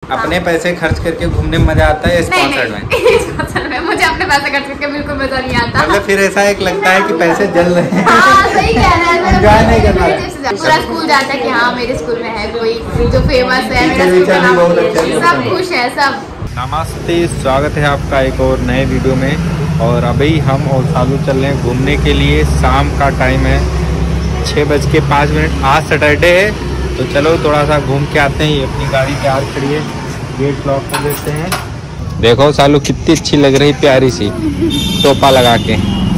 अपने पैसे खर्च करके घूमने में मजा आता है स्पॉन्सर्ड में? मुझे अपने पैसे खर्च करके बिल्कुल मजा नहीं आता। मतलब फिर ऐसा एक लगता है कि पैसे जल रहे हैं। हाँ, सही कह रहे हैं। एंजॉय नहीं कर रहा। पूरा स्कूल जाता है कि हाँ मेरे स्कूल में है कोई जो फेमस है, मेरा टीचर स्कूल भी बहुत अच्छे का हैं। सब खुश है सब। नमस्ते, स्वागत है आपका एक और नए वीडियो में। और अभी हम और सालू चल रहे हैं घूमने के लिए। शाम का टाइम है 6:05। आज सैटरडे है तो चलो थोड़ा सा घूम के आते हैं। ये अपनी गाड़ी तैयार खड़ी है, गेट लॉक कर देते हैं। देखो सालू कितनी अच्छी लग रही, प्यारी सी टोपा लगा के।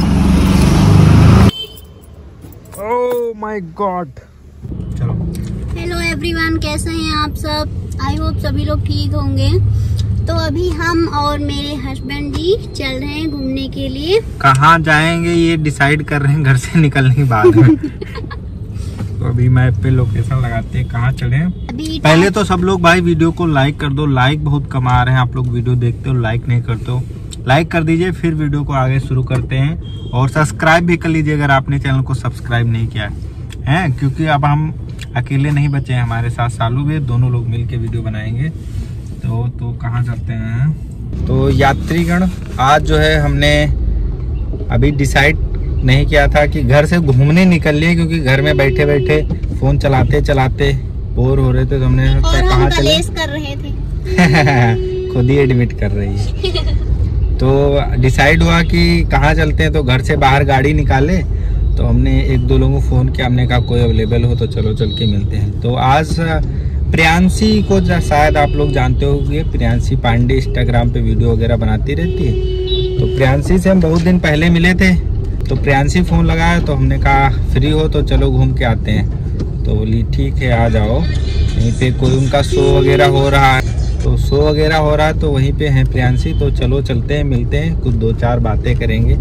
Oh my God. चलो। हेलो एवरीवन, कैसे हैं आप सब? आई होप सभी लोग ठीक होंगे। तो अभी हम और मेरे हस्बैंड जी चल रहे हैं घूमने के लिए। कहाँ जाएंगे ये डिसाइड कर रहे हैं घर से निकलने के बाद में। तो अभी मैप पे लोकेशन लगाते हैं कहाँ चले। पहले तो सब लोग भाई वीडियो को लाइक कर दो। लाइक बहुत कम आ रहे हैं, आप लोग वीडियो देखते हो लाइक नहीं करते हो। लाइक कर दीजिए, फिर वीडियो को आगे शुरू करते हैं। और सब्सक्राइब भी कर लीजिए अगर आपने चैनल को सब्सक्राइब नहीं किया है, क्योंकि अब हम अकेले नहीं बचे हैं, हमारे साथ सालू भी, दोनों लोग मिल के वीडियो बनाएंगे। तो कहाँ चलते हैं? तो यात्रीगण आज जो है हमने अभी डिसाइड नहीं किया था कि घर से घूमने निकल लिए, क्योंकि घर में बैठे बैठे फोन चलाते चलाते बोर हो रहे थे। तो हमने कहाँ चले कर रहे थे। खुद ही एडमिट कर रही है। तो डिसाइड हुआ कि कहाँ चलते हैं। तो घर से बाहर गाड़ी निकाले तो हमने एक दो लोगों को फ़ोन किया, हमने कहा कोई अवेलेबल हो तो चलो चल के मिलते हैं। तो आज प्रियांशी को शायद आप लोग जानते होंगे, प्रियांशी पांडे इंस्टाग्राम पे वीडियो वगैरह बनाती रहती है। तो प्रियांशी से हम बहुत दिन पहले मिले थे। तो प्रियांशी फ़ोन लगाया तो हमने कहा फ्री हो तो चलो घूम के आते हैं। तो बोली ठीक है आ जाओ। यहीं पे कोई उनका शो वगैरह हो रहा है, तो शो वगैरह हो रहा है तो वहीं पे हैं प्रियांशी। तो चलो चलते हैं, मिलते हैं, कुछ 2-4 बातें करेंगे।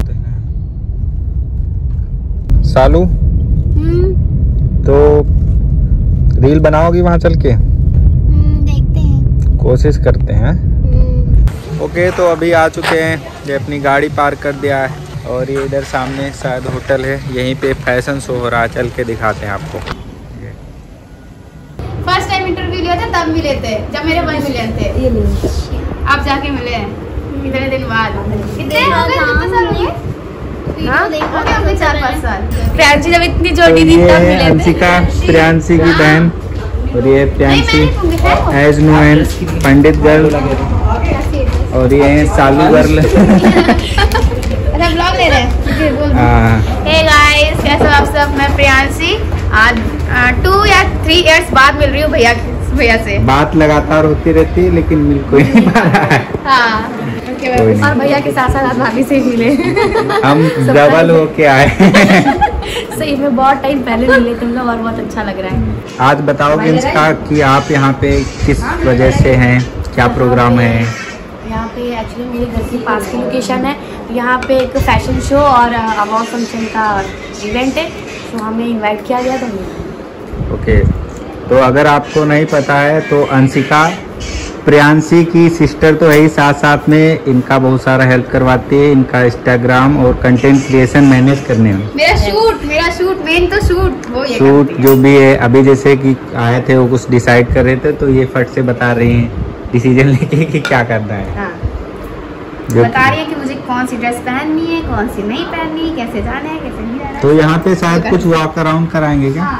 सालू तो रील बनाओगी वहाँ चल के? देखते हैं, कोशिश करते हैं। ओके, तो अभी आ चुके हैं। ये अपनी गाड़ी पार्क कर दिया है और ये इधर सामने शायद होटल है, यहीं पे फैशन शो हो रहा है। चल के दिखाते हैं आपको। फर्स्ट टाइम इंटरव्यू लिया था तब मिले थे, जब मेरे भाई मिले थे। ये आप जाके मिले हैं इतने दिन बाद। कितने हो गए? कितने साल हो गए? हाँ, हो गए 4-5 साल। प्रियांशी जब इतनी छोटी थी तब मिले थे। अंशिका प्रियांशी की बहन, और ये Priyanshi age no and Pandit girl, और ये है सालू गर्ल। अच्छा ब्लॉग ले रहे हैं। हे गाइस, कैसे हो आप सब? मैं प्रियांशी आज 2 या 3 इयर्स बाद मिल रही हूँ भैया से। बात लगातार होती रहती है लेकिन मिल कोई नहीं पा रहा है। हाँ, और भैया के साथ साथ भाभी से मिले। हम डबल होके आए। सही में बहुत टाइम पहले मिले तुम लोग और बहुत अच्छा लग रहा है। आज बताओगे इसका कि आप यहाँ पे किस वजह से हैं, क्या प्रोग्राम है? यहाँ पे एक्चुअली मेरे घर के पास की लोकेशन है। यहाँ पे एक फैशन शो और अवार्ड फंक्शन का इवेंट है, तो हमें इनवाइट किया गया था। ओके, तो अगर आपको नहीं पता है तो अंशिका प्रियांशी की सिस्टर तो है ही, साथ साथ में इनका बहुत सारा हेल्प करवाती है, इनका इंस्टाग्राम और कंटेंट क्रिएशन मैनेज करने में। मेरा शूट मेन तो शूट जो भी है। अभी जैसे कि आए थे वो कुछ डिसाइड कर रहे थे तो ये फट से बता रही हैं डिसीजन लेके कि क्या करना है। हाँ। बता रही है कि मुझे कौन सी ड्रेस पहननी है, कौन सी नहीं पहननी, कैसे जाना है, कैसे नहीं जाना है। तो यहाँ पे शायद कुछ वॉक अराउंड कराएंगे क्या?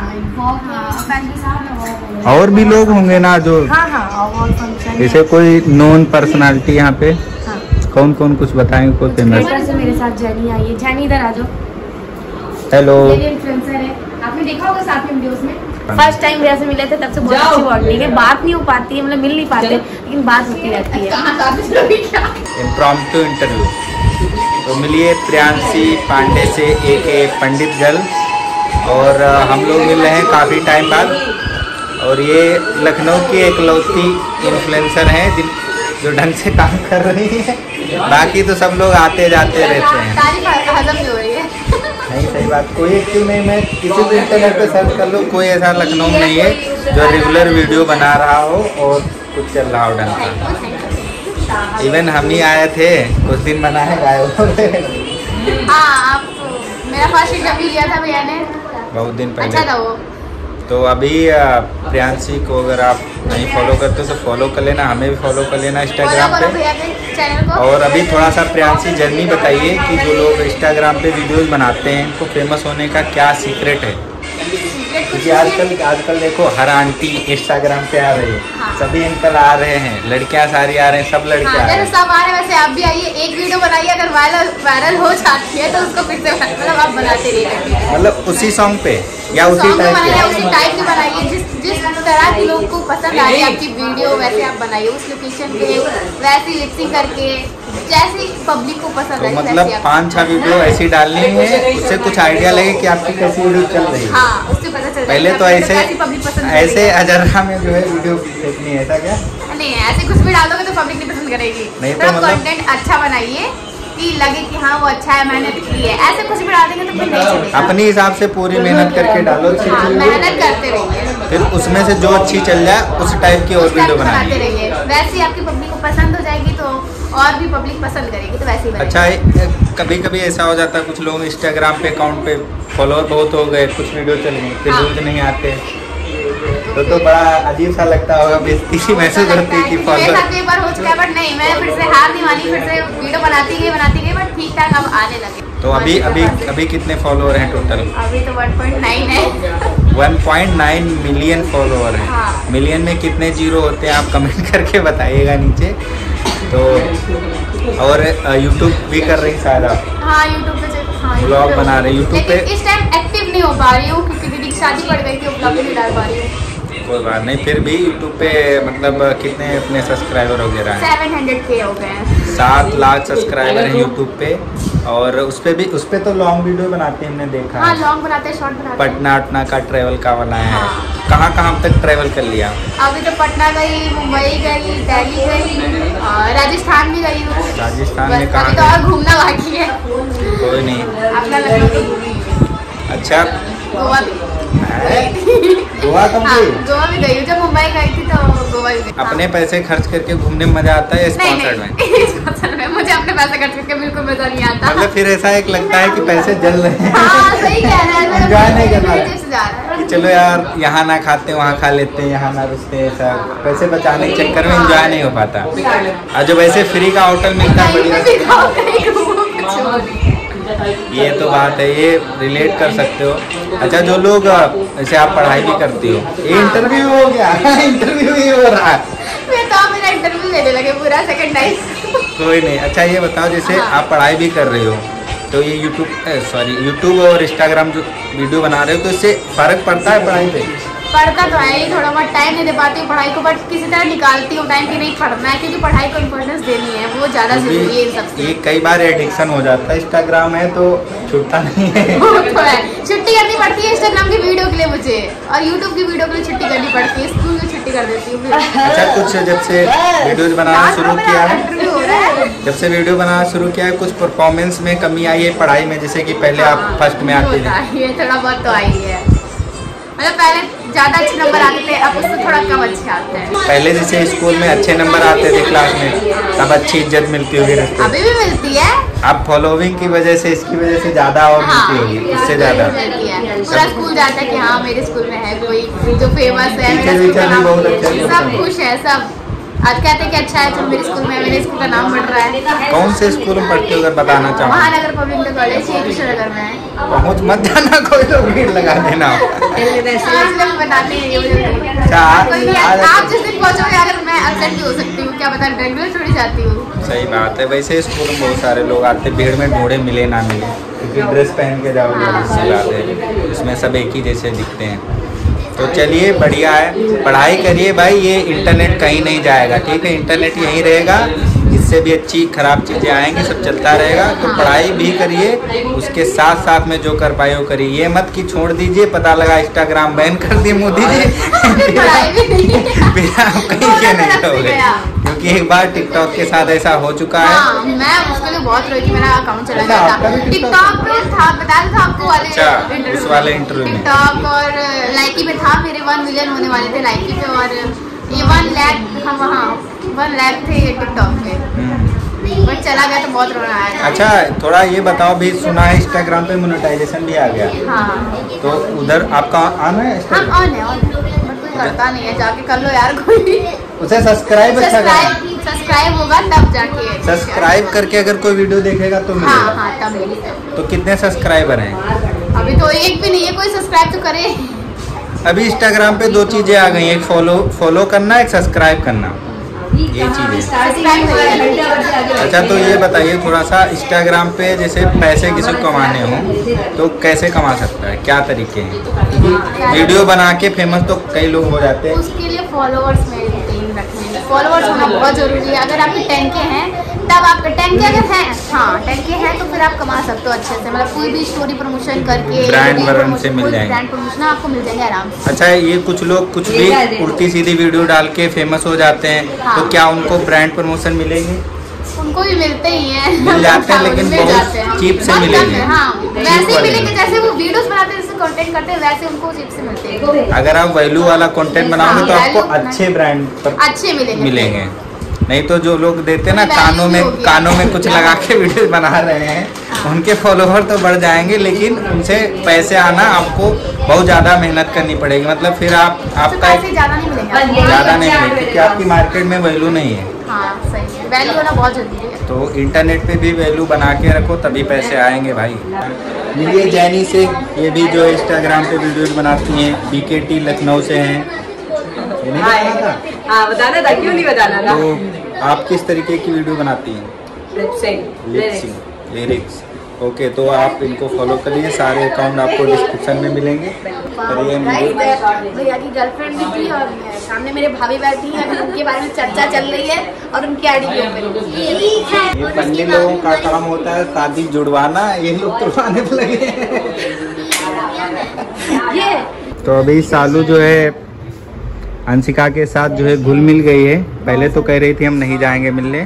हाँ, और भी लोग होंगे ना जो जैसे कोई नॉन पर्सनालिटी यहाँ पे? हाँ। कौन कौन कुछ बताएंगे? कोई फेमस? से मेरे साथ जैनी आई है। जैनी इधर आ जाओ। हेलो। ये इन्फ्लुएंसर है, आपने देखा होगा साथ में वीडियोस में। फर्स्ट टाइम भैया से मिले थे तब से बहुत अच्छी बॉन्डिंग है। बात नहीं हो पाती है, मतलब मिल नहीं पाते, लेकिन बात होती रहती है। Impromptu interview. तो मिलिए प्रियांशी पांडे से एक पंडित गर्ल, और हम लोग मिल रहे हैं काफ़ी टाइम बाद। और ये लखनऊ की एकलौती इन्फ्लुएंसर हैं जो ढंग से काम कर रही है। बाकी तो सब लोग आते जाते रहते हैं। हजम नहीं हो रही है। नहीं, सही बात। कोई एक क्यों नहीं, मैं किसी भी इंटरनेट पे सर्च कर लो, कोई ऐसा लखनऊ में नहीं है जो रेगुलर वीडियो बना रहा हो और कुछ चल रहा हो ढंग का। इवन हम ही आए थे, कुछ दिन बनाए गायब हो गए। हाँ, आप मेरा फर्स्ट इंटरव्यू लिया था भैया ने, बहुत दिन पहले। अच्छा था वो। तो अभी प्रियांशी को अगर आप नहीं फॉलो करते हो तो फॉलो कर लेना, हमें भी फॉलो कर लेना इंस्टाग्राम पे। और अभी थोड़ा सा प्रियांशी जर्नी बताइए कि जो लोग इंस्टाग्राम पे वीडियोस बनाते हैं इनको फेमस होने का क्या सीक्रेट है? क्योंकि आजकल देखो हर आंटी इंस्टाग्राम पे आ रही है। हाँ। सभी अंकल आ रहे हैं, लड़कियां सारी आ रहे हैं, सब लड़के आ रहे हैं। सब आ रहे हैं, वैसे आप भी आइए, एक वीडियो बनाइए, अगर वायरल हो जाती है तो उसको फिर से मतलब आप बनाते रहिए, मतलब उसी सॉन्ग पे या उसी टाइप की बनाइए, जिस तरह के लोग को पसंद आ रही है आपकी वीडियो वैसे आप बनाइए, उस लोकेशन पे वैसे लिपसिंग करके जैसे पब्लिक को पसंद है। मतलब 5-6 वीडियो ऐसी डालनी है, उससे कुछ आइडिया लगे कि आपकी कैसी वीडियो चल रही है। हाँ, उससे पता चलता है। पहले तो ऐसे अजर्रा में जो है वीडियो देखनी है, ऐसा क्या? नहीं, ऐसे कुछ भी डालोगे तो पब्लिक नहीं पसंद करेगी। नहीं तो मतलब कंटेंट अच्छा बनाइए कि लगे कि हाँ वो अच्छा है, मेहनत की है। ऐसे कुछ भी डाल देंगे तो फिर नहीं चलेगा। अपनी हिसाब से पूरी मेहनत करके डालो, मेहनत करते रहिए, फिर उसमें से जो अच्छी चल जाए उस टाइप की और वीडियो बनाते रहिए। वैसे ही आपकी पब्लिक को पसंद हो जाएगी तो और भी पब्लिक पसंद करेगी, तो वैसे ही। अच्छा, कभी ऐसा हो जाता है कुछ लोग इंस्टाग्राम पे अकाउंट पे फॉलोअर बहुत हो गए, कुछ वीडियो चल गई, फिर व्यूज नहीं आते, तो बड़ा अजीब सा लगता होगा, बेइज्जती महसूस होती है कि मेरे साथ एक बार हो चुका है, बट नहीं, मैं फिर से हार नहीं मानी, फिर से वीडियो बनाती गई, बट ठीक ठाक अब आने लगे। तो अभी कितने फॉलोअर हैं टोटल? अभी तो 1.9 है। 1.9 मिलियन फॉलोअर हैं। हाँ। मिलियन में कितने जीरो होते हैं आप कमेंट करके बताइएगा नीचे। तो और यूट्यूब भी कर रही शायद आप? हाँ, यूट्यूब पे ब्लॉग बना रहे यूट्यूब पे। इस टाइम एक्टिव नहीं हो पा रही हूँ क्योंकि दीदी की शादी पड़ गई थी, ब्लॉग नहीं डाल पा रही हूँ। कोई बात नहीं, फिर भी यूट्यूब पे मतलब कितने अपने सब्सक्राइबर वगैरह हैं? 700K हो गए हैं। 7 लाख सब्सक्राइबर हैं यूट्यूब पे। और उस पे तो लॉन्ग वीडियो बनाते हैं, हमने देखा। हाँ, लॉन्ग बनाते हैं, शॉर्ट बनाते हैं। पटना का ट्रैवल का बनाया है। हाँ। कहाँ तक ट्रैवल कर लिया? अभी तो पटना गई, मुंबई गई, दिल्ली गई, राजस्थान भी गई हूँ। राजस्थान में कहाँ? अभी तो और घूमना बाकी है। कोई नहीं, अपना लखनऊ तो घूमी। अच्छा, गोवा भी गोवा कब गई? गोवा भी गई हूँ, जब मुंबई गई थी तो गोवा भी गई। अपने पैसे खर्च करके घूमने में मजा आता है स्पॉन्सर्ड में? मुझे अपने पैसे खर्च करके बिल्कुल मजा नहीं आता। मतलब फिर ऐसा एक लगता है कि पैसे जल रहे हैं। हाँ, सही कह रहा है, एंजॉय नहीं कर रहा है कि चलो यार यहाँ ना खाते वहाँ खा लेते हैं, यहाँ ना रुकते, ऐसा पैसे बचाने के चक्कर में एंजॉय नहीं हो पाता। और जब ऐसे फ्री का होटल मिलता है ये तो बात है, ये रिलेट कर सकते हो। अच्छा, जो लोग जैसे आप पढ़ाई भी करती हो, ये इंटरव्यू हो गया? इंटरव्यू ही हो रहा है, तो मेरा इंटरव्यू लेने लगे पूरा सेकंड टाइम। कोई नहीं। अच्छा, ये बताओ, जैसे आप पढ़ाई भी कर रही हो तो ये यूट्यूब और इंस्टाग्राम जो वीडियो बना रहे हो, तो इससे फर्क पड़ता है पढ़ाई पे? पढ़ता तो है ही, थोड़ा बहुत टाइम नहीं दे पाती हूँ पढ़ाई को, बट किसी तरह निकालती हूँ टाइम कि नहीं पढ़ना है, क्योंकि पढ़ाई को इम्पोर्टेंस देनी है, वो ज़्यादा जरूरी है सबसे। ये कई बार एडिक्शन हो जाता है, इंस्टाग्राम है तो छूटता नहीं है। छुट्टी करनी पड़ती है इंस्टाग्राम की वीडियो के लिए मुझे, और यूट्यूब की वीडियो के लिए छुट्टी करनी पड़ती है, स्कूल की छुट्टी कर देती हूँ। अच्छा, कुछ जब से वीडियोज बनाना शुरू किया है, कुछ परफॉर्मेंस में कमी आई है पढ़ाई में? जैसे कि पहले आप फर्स्ट में आते थे, थोड़ा बहुत तो आई है, मतलब पहले ज्यादा अच्छे नंबर आते थे, अब उससे थोड़ा कम अच्छे आते हैं। पहले जैसे स्कूल में अच्छे नंबर आते थे क्लास में, तब अच्छी इज्जत मिलती होगी रास्ते? अभी भी मिलती है। अब फॉलोइंग की वजह से, इसकी वजह से ज्यादा और मिलती होगी, इससे ज्यादा पूरा स्कूल जाता है कि हाँ मेरे स्कूल में है कोई जो फेमस है, सब खुश है सब। आज कहते हैं कि अच्छा है, चलो मेरे स्कूल में, मेरे स्कूल का नाम बढ़ रहा है। कौन से स्कूल में पढ़ते हो अगर बताना चाहो? महानगर पब्लिक कॉलेज, कृष्णनगर में है। पहुँच मत जाना, कोई तो भीड़ लगा देना। बताते हैं आप जिस दिन पहुँचोगे, अगर मैं अर्जेंट हो सकती हूँ, क्या पता रेगुलर थोड़ी जाती हूँ। सही बात है। वैसे स्कूल में बहुत सारे लोग आते, भीड़ में ढूंढे मिले ना मिले, क्योंकि ड्रेस पहन के जाओगे, इससे बात है, इसमें सब एक ही जैसे दिखते हैं। तो चलिए, बढ़िया है, पढ़ाई करिए भाई, ये इंटरनेट कहीं नहीं जाएगा, ठीक है? इंटरनेट यहीं रहेगा, इससे भी अच्छी खराब चीज़ें आएंगी, सब चलता रहेगा। तो पढ़ाई भी करिए, उसके साथ साथ में जो कर पाए वो करिए, ये मत कि छोड़ दीजिए, पता लगा इंस्टाग्राम बैन कर दिए मोदी जी, फिर आप कहीं के नहीं रहोगे, क्योंकि एक बार टिकटॉक के साथ ऐसा हो चुका है। मैं उसके लिए बहुत रोई थी, मेरा अकाउंट चला गया था टिकटॉक पे, था बताया था आपको वाले। अच्छा, उस वाले इंटरव्यू में टिकटॉक और लाइकी पे था, मेरे 1 मिलियन होने वाले थे लाइकी पे, और ये 1 लाख, हम वहाँ 1 लाख थे टिकटॉक पे। बट चला गया तो बहुत रोना आया। अच्छा थोड़ा ये बताओ भी, सुना है इंस्टाग्राम पे मोनेटाइजेशन भी आ गया। हाँ तो उधर आपका ऑन है? हम ऑन है बट कोई करता नहीं है, जाके कर लो यार कोई। उसे सब्सक्राइब सब्सक्राइब होगा तब जाके। सब्सक्राइब करके अगर कोई वीडियो देखेगा तो मिलेगा। हाँ तब मिलेगा। तो कितने सब्सक्राइबर हैं? अभी तो एक भी नहीं है, कोई सब्सक्राइब तो करे। अभी इंस्टाग्राम पे 2 चीजें आ गई, एक फॉलो करना, एक सब्सक्राइब करना, ये चीज़ है। अच्छा तो ये बताइए थोड़ा सा, इंस्टाग्राम पे जैसे पैसे किसी को कमाने हो तो कैसे कमा सकता है, क्या तरीके हैं? वीडियो बना के फेमस तो कई लोग हो जाते हैं। उसके लिए फॉलोअर्स मेंटेन रखने, फॉलोअर्स होना बहुत जरूरी है। अगर आपके 10K हैं तब आप 10K अगर हैं, हाँ 10K हैं तो फिर आप कमा सकते हो अच्छे से। मतलब कोई भी स्टोरी प्रमोशन करके ब्रांड से मिल जाएंगे, ब्रांड प्रमोशन आपको मिल जाएंगे आराम से। अच्छा ये कुछ लोग कुछ भी उल्टी सीधी वीडियो डाल के फेमस हो जाते हैं, हाँ। तो क्या उनको ब्रांड प्रमोशन मिलेगी? उनको भी मिलते ही हैं, मिल जाते हैं लेकिन बहुत चीप से मिलेंगे। हाँ वैसे ही मिलेंगे, जैसे वो वीडियोस बनाते हैं, जैसे कंटेंट करते हैं वैसे उनको चीप से मिलते हैं। अगर आप वैल्यू वाला कंटेंट बनाओगे तो आपको अच्छे ब्रांड पर अच्छे मिलेंगे। नहीं तो जो लोग देते हैं ना कानों में कुछ लगा के वीडियो बना रहे हैं, उनके फॉलोवर तो बढ़ जाएंगे लेकिन उनसे पैसे आना आपको बहुत ज़्यादा मेहनत करनी पड़ेगी। मतलब फिर आपका ज़्यादा नहीं मिलेगा क्योंकि आपकी मार्केट में वैल्यू नहीं है। हाँ सही है, वैल्यू होना बहुत जरूरी है। तो इंटरनेट पे भी वैल्यू बना के रखो तभी पैसे आएंगे भाई। मिलिए जैनी से, ये भी जो इंस्टाग्राम पे वीडियोस बनाती हैं, BKT लखनऊ से हैं। हाँ बताना था, क्यों नहीं बताना था। तो आप किस तरीके की वीडियो बनाती हैं? लिरिक्स। ओके तो आप इनको फॉलो करिए, सारे अकाउंट आपको डिस्क्रिप्शन में मिलेंगे। भैया की गर्लफ्रेंड भी थी और सामने मेरे भाभी बैठी हैं, अभी उनके बारे में चर्चा चल रही है और उनकी आईडी भी ओपन। ये पंडित लोगों का काम होता है शादी जुड़वाना, ये लोग तुड़वाने पे लगे हैं। तो अभी सालू जो है अंशिका के साथ जो है घुल मिल गई है। पहले तो कह रही थी हम नहीं जाएंगे मिलने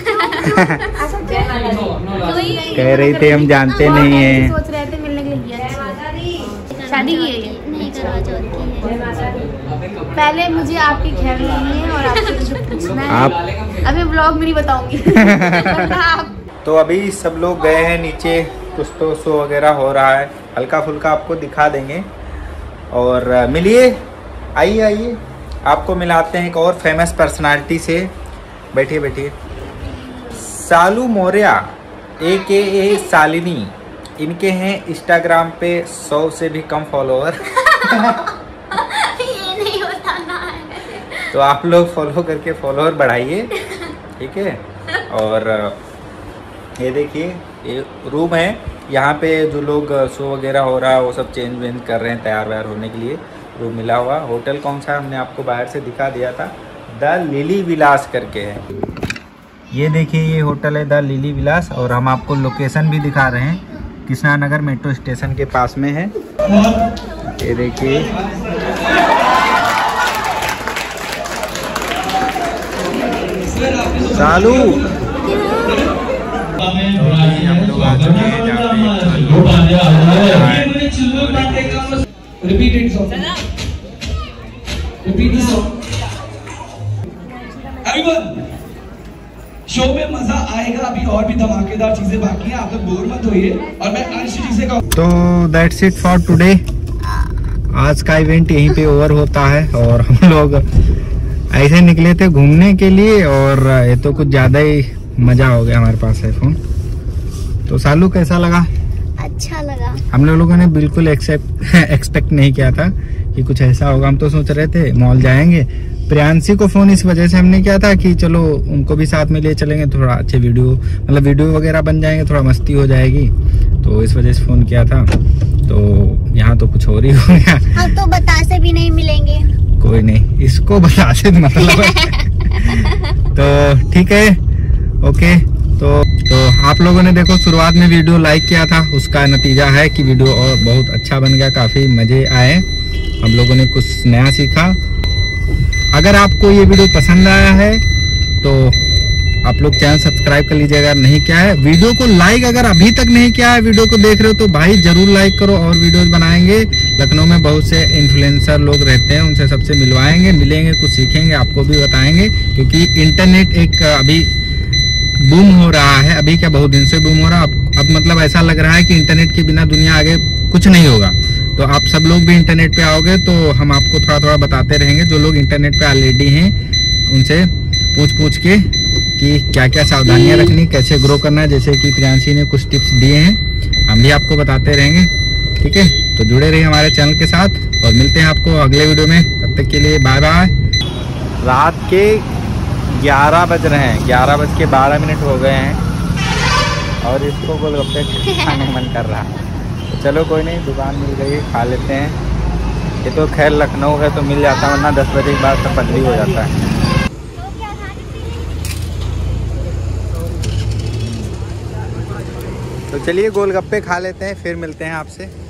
कह रही थी हम जानते नहीं हैं। सोच रहे थे मिलने के लिए। शादी की है नहीं, करवा चौथ की है। पहले मुझे आपकी खैर नहीं है और आपसे मुझे पूछना है। आप अभी ब्लॉग में नहीं बताऊंगी। तो अभी सब लोग गए हैं नीचे, कुछ तो शो वगैरह हो रहा है, हल्का फुल्का आपको दिखा देंगे। और मिलिए, आइए आपको मिलाते हैं एक और फेमस पर्सनालिटी से। बैठिए बैठिए। सालू मौर्य AKA शालिनी, इनके हैं इंस्टाग्राम पे 100 से भी कम फॉलोअर। ये नहीं बताना है। तो आप लोग फॉलो करके फॉलोअर बढ़ाइए, ठीक है। और ये देखिए ये रूम है, यहाँ पे जो लोग शो वगैरह हो रहा है वो सब चेंज वेंज कर रहे हैं, तैयार व्यार होने के लिए रूम मिला हुआ। होटल कौन सा हमने आपको बाहर से दिखा दिया था, द लिली विलास करके है। ये देखिए ये होटल है द लिली विलास, और हम आपको लोकेशन भी दिखा रहे हैं, कृष्णा नगर मेट्रो स्टेशन के पास में है। ये देखिए सालू हम लोग आ चुके हैं जहाँ पे शो में मजा आएगा, अभी और भी धमाकेदार चीजें बाकी हैं, आप लोग बोर मत होइए। और मैं अंश जी से कहूँ तो दैट्स इट फॉर टुडे। आज का इवेंट यहीं पे ओवर होता है और हम लोग ऐसे निकले थे घूमने के लिए और ये तो कुछ ज्यादा ही मजा हो गया हमारे पास है फोन। तो सालू कैसा लगा? अच्छा लगा। हम लोगों ने बिल्कुल एक्सपेक्ट नहीं किया था कि कुछ ऐसा होगा। हम तो सोच रहे थे मॉल जाएंगे। प्रियांशी को फोन इस वजह से हमने किया था कि चलो उनको भी साथ में ले चलेंगे, थोड़ा अच्छे वीडियो वगैरह बन जाएंगे, थोड़ा मस्ती हो जाएगी, तो इस वजह से फोन किया था। तो यहाँ तो कुछ और ही हो गया। हम तो बतासे भी नहीं मिलेंगे। कोई नहीं, इसको बतासे मतलब तो ठीक है, ओके। तो आप लोगों ने देखो शुरुआत में वीडियो लाइक किया था, उसका नतीजा है कि वीडियो और बहुत अच्छा बन गया, काफी मजे आए, हम लोगों ने कुछ नया सीखा। अगर आपको ये वीडियो पसंद आया है तो आप लोग चैनल सब्सक्राइब कर लीजिएगा, अगर नहीं किया है। वीडियो को लाइक अगर अभी तक नहीं किया है, वीडियो को देख रहे हो तो भाई जरूर लाइक करो, और वीडियोस बनाएंगे। लखनऊ में बहुत से इन्फ्लुएंसर लोग रहते हैं, उनसे सबसे मिलेंगे, कुछ सीखेंगे, आपको भी बताएंगे, क्योंकि इंटरनेट एक अभी बूम हो रहा है। अभी क्या, बहुत दिन से बूम हो रहा है। अब मतलब ऐसा लग रहा है कि इंटरनेट के बिना दुनिया आगे कुछ नहीं होगा। तो आप सब लोग भी इंटरनेट पे आओगे तो हम आपको थोड़ा थोड़ा बताते रहेंगे। जो लोग इंटरनेट पे ऑलरेडी हैं उनसे पूछ के कि क्या क्या सावधानियां रखनी, कैसे ग्रो करना है। जैसे कि प्रियांशी ने कुछ टिप्स दिए हैं, हम भी आपको बताते रहेंगे। ठीक है, तो जुड़े रहिए हमारे चैनल के साथ और मिलते हैं आपको अगले वीडियो में। तब तक के लिए बाय बाय। रात के 11 बज रहे हैं, 11:12 हो गए हैं और इसको गोलगप्पे खाने मन कर रहा है। तो चलो कोई नहीं, दुकान मिल गई, खा लेते हैं। ये तो खैर लखनऊ है तो मिल जाता, वरना 10 बजे के बाद सब बंद हो जाता है। तो चलिए गोलगप्पे खा लेते हैं, फिर मिलते हैं आपसे।